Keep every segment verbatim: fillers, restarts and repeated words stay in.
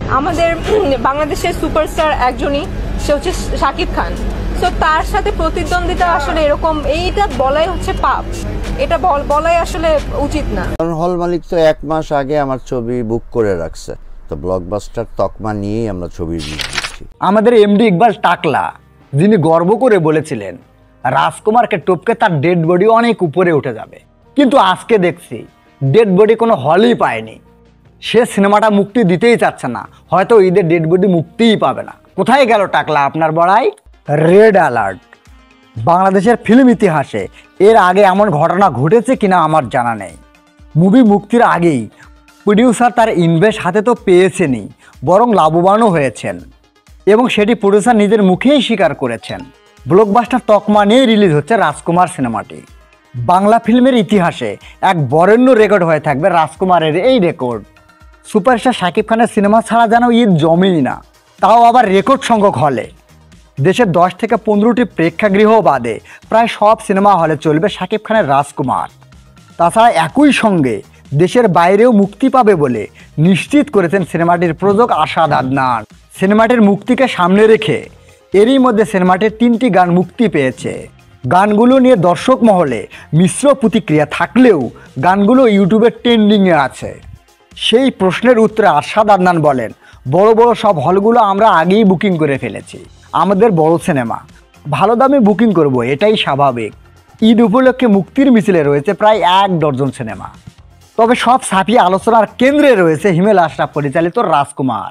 আমাদের বাংলাদেশের সুপারস্টার একজনই, সে হচ্ছে শাকিব খান। সো তার সাথে প্রতিদ্বন্দ্বিতা আসলে এরকম এইটা বলাই হচ্ছে পাপ, এটা বলাই আসলে উচিত না। হল মালিক তো এক মাস আগে আমার ছবি বুক করে রাখছে, তো ব্লকবাস্টার তকমা নিয়েই আমরা ছবি রিলিজ দিচ্ছি। আমাদের এমডি ইকবাল টাকলা যিনি গর্ব করে বলেছিলেন রাজকুমারকে টপকে তার ডেড বডি অনেক উপরে উঠে যাবে, কিন্তু আজকে দেখছি ডেড বডি কোনো হলই পায়নি। সে সিনেমাটা মুক্তি দিতেই চাচ্ছে না, হয়তো ঈদের ডেড বডি মুক্তিই পাবে না। কোথায় গেল টাকলা আপনার বড়াই? Red alert. বাংলাদেশের ফিল্ম ইতিহাসে এর আগে এমন ঘটনা ঘটেছে কিনা আমার জানা নেই। মুভি মুক্তির আগেই প্রডিউসার তার ইনভেস্ট হাতে তো পেয়েছেনই, বরং লাভবানও হয়েছেন, এবং সেটি প্রডিউসার নিজের মুখেই স্বীকার করেছেন। ব্লকবাস্টার তকমা নিয়ে রিলিজ হচ্ছে রাজকুমার সিনেমাটি। বাংলা ফিল্মের ইতিহাসে এক বরেণ্য রেকর্ড হয়ে থাকবে রাজকুমারের এই রেকর্ড। সুপারস্টার শাকিব খানের সিনেমা ছাড়া যেন ঈদ জমেই না, তাও আবার রেকর্ড সংখ্যক হলে। দেশের দশ থেকে পনেরোটি প্রেক্ষাগৃহ বাদে প্রায় সব সিনেমা হলে চলবে শাকিব খানের রাজকুমার। তাছাড়া একই সঙ্গে দেশের বাইরেও মুক্তি পাবে বলে নিশ্চিত করেছেন সিনেমাটির প্রযোজক আসাদ আদনান। সিনেমাটির মুক্তিকে সামনে রেখে এরই মধ্যে সিনেমাটির তিনটি গান মুক্তি পেয়েছে। গানগুলো নিয়ে দর্শক মহলে মিশ্র প্রতিক্রিয়া থাকলেও গানগুলো ইউটিউবে ট্রেন্ডিংয়ে আছে। সেই প্রশ্নের উত্তরে আসাদ আদনান বলেন, বড় বড় সব হলগুলো আমরা আগেই বুকিং করে ফেলেছি। আমাদের বড় সিনেমা, ভালো দামে বুকিং করব, এটাই স্বাভাবিক। ঈদ উপলক্ষে মুক্তির মিছিলে রয়েছে প্রায় এক ডজন সিনেমা, তবে সব ছাপিয়ে আলোচনার কেন্দ্রে রয়েছে হিমেল আশরাফ পরিচালিত রাজকুমার।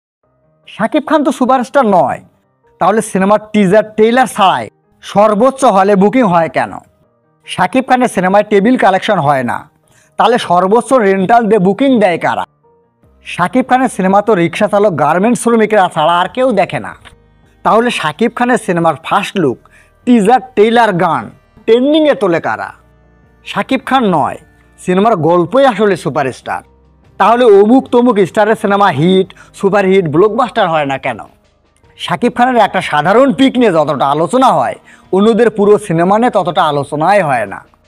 শাকিব খান তো সুপারস্টার নয়, তাহলে সিনেমার টিজার ট্রেইলার ছাড়াই সর্বোচ্চ হলে বুকিং হয় কেন? শাকিব খানের সিনেমায় টেবিল কালেকশন হয় না, তাহলে সর্বোচ্চ রেন্টাল দিয়ে বুকিং দেয় কারা? শাকিব খানের সিনেমা তো রিক্সা চালক, গার্মেন্টস শ্রমিকরা ছাড়া আর কেউ দেখে না। তাহলে শাকিব খানের সিনেমার ফার্স্ট লুক, টিজার, ট্রেইলার, গান ট্রেন্ডিংয়ে তোলে কারা? শাকিব খান নয়, সিনেমার গল্পই আসলে সুপারস্টার। তাহলে অমুক তমুক স্টারের সিনেমা হিট, সুপারহিট, ব্লকবাস্টার হয় না কেন? শাকিব খানের একটা সাধারণ পিক নিয়ে যতটা আলোচনা হয়, অন্যদের পুরো সিনেমা নিয়ে ততটা আলোচনাই হয় না।